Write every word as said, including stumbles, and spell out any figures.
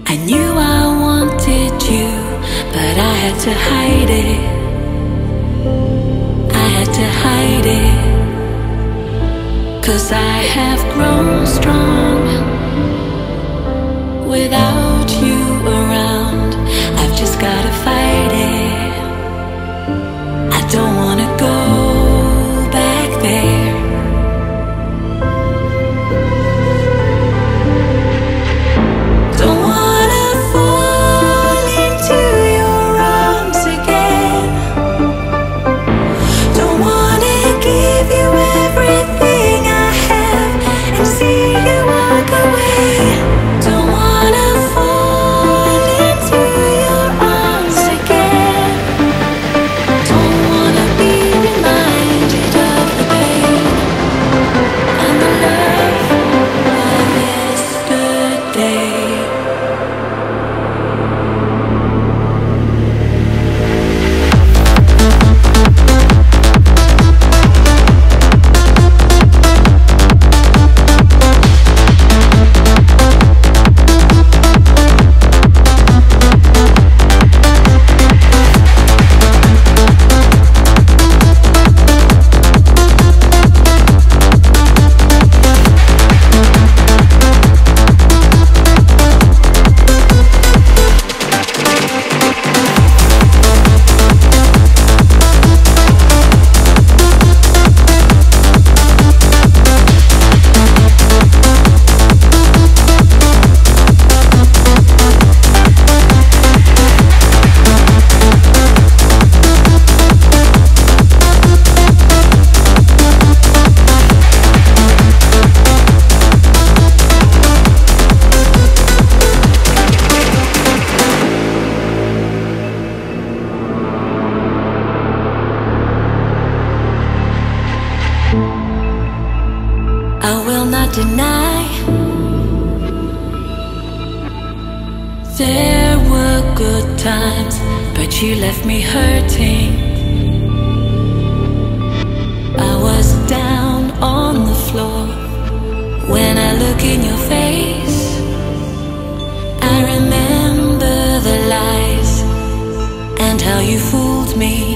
I knew I wanted you, but I had to hide it. I had to hide it, 'cause I have grown strong without you around. I've just gotta fight it. I don't wanna go back there. Don't wanna fall into your arms again. Don't wanna give you everything I have and see you walk away. Don't wanna fall into your arms again. Don't wanna be reminded of the pain and the love of yesterday. I will not deny there were good times, but you left me hurting. I was down on the floor. When I look in your face, I remember the lies and how you fooled me.